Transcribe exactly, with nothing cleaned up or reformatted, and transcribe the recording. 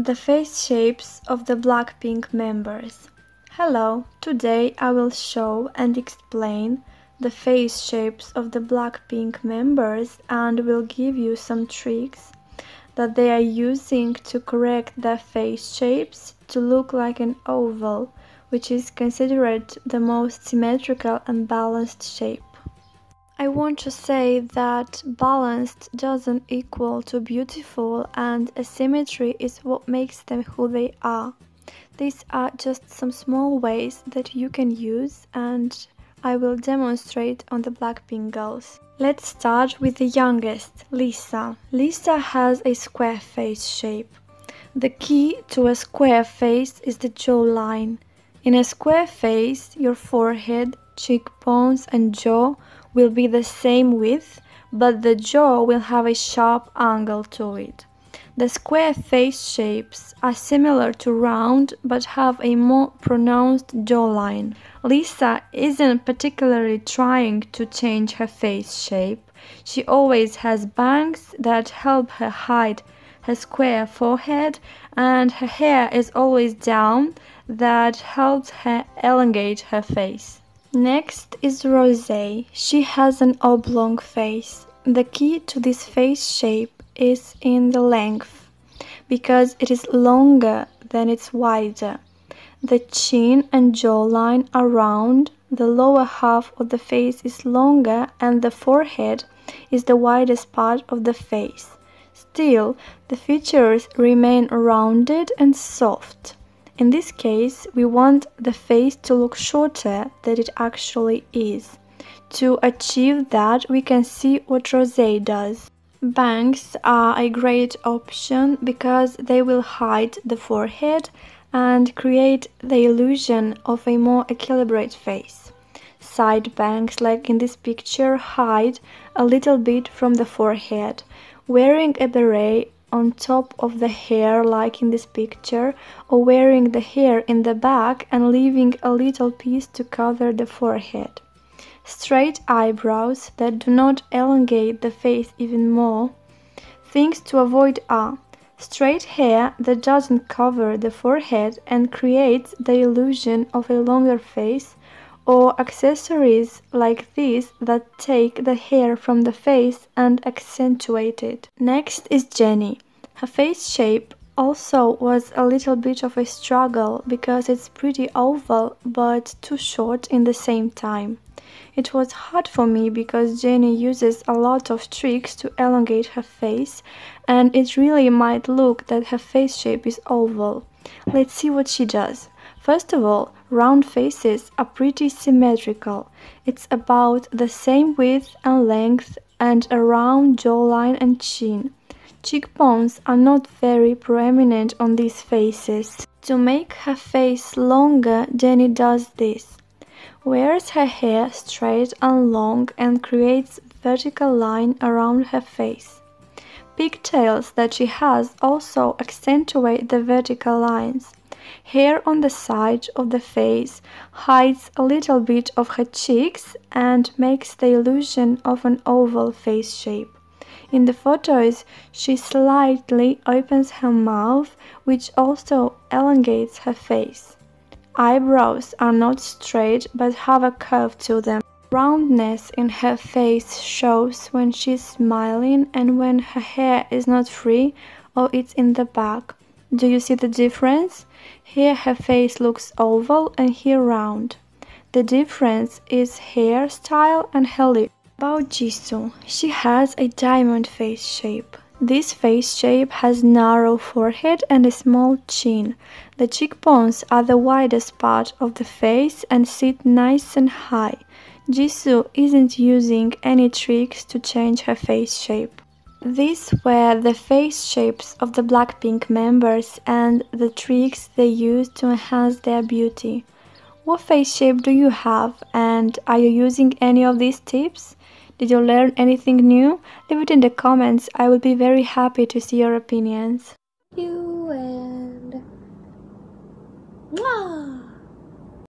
The face shapes of the Blackpink members. Hello, today I will show and explain the face shapes of the Blackpink members and will give you some tricks that they are using to correct their face shapes to look like an oval, which is considered the most symmetrical and balanced shape. I want to say that balanced doesn't equal to beautiful, and asymmetry is what makes them who they are. These are just some small ways that you can use, and I will demonstrate on the Blackpink girls. Let's start with the youngest, Lisa. Lisa has a square face shape. The key to a square face is the jawline. In a square face, your forehead, cheekbones and jaw will be the same width, but the jaw will have a sharp angle to it. The square face shapes are similar to round but have a more pronounced jawline. Lisa isn't particularly trying to change her face shape. She always has bangs that help her hide her square forehead, and her hair is always down that helps her elongate her face. Next is Rosé. She has an oblong face. The key to this face shape is in the length, because it is longer than it's wider. The chin and jawline are round, the lower half of the face is longer, and the forehead is the widest part of the face. Still, the features remain rounded and soft. In this case, we want the face to look shorter than it actually is. To achieve that, we can see what Rosé does. Bangs are a great option because they will hide the forehead and create the illusion of a more equilibrated face. Side bangs, like in this picture, hide a little bit from the forehead. Wearing a beret on top of the hair, like in this picture, or wearing the hair in the back and leaving a little piece to cover the forehead. Straight eyebrows that do not elongate the face even more. Things to avoid are straight hair that doesn't cover the forehead and creates the illusion of a longer face, or accessories like these that take the hair from the face and accentuate it. Next is Jennie. Her face shape also was a little bit of a struggle because it's pretty oval but too short in the same time. It was hard for me because Jennie uses a lot of tricks to elongate her face, and it really might look that her face shape is oval. Let's see what she does. First of all, round faces are pretty symmetrical. It's about the same width and length and a round jawline and chin. Cheekbones are not very prominent on these faces. To make her face longer, Jennie does this. Wears her hair straight and long and creates vertical line around her face. Pigtails that she has also accentuate the vertical lines. Hair on the side of the face hides a little bit of her cheeks and makes the illusion of an oval face shape. In the photos, she slightly opens her mouth, which also elongates her face. Eyebrows are not straight but have a curve to them. Roundness in her face shows when she's smiling and when her hair is not free or it's in the back. Do you see the difference? Here her face looks oval and here round. The difference is hairstyle and her lip. About Jisoo, she has a diamond face shape. This face shape has narrow forehead and a small chin. The cheekbones are the widest part of the face and sit nice and high. Jisoo isn't using any tricks to change her face shape. These were the face shapes of the Blackpink members and the tricks they use to enhance their beauty. What face shape do you have, and are you using any of these tips? Did you learn anything new? Leave it in the comments. I will be very happy to see your opinions. You and... Mwah!